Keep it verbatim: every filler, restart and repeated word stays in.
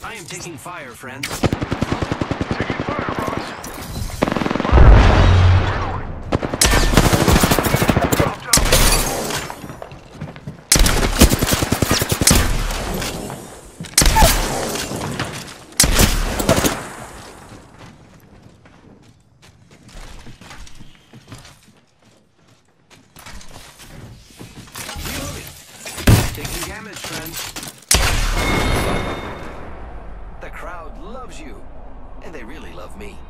I am taking fire, friends. Taking fire, Ross. Fire! Dropped out. Taking damage, friends. The crowd loves you, and they really love me.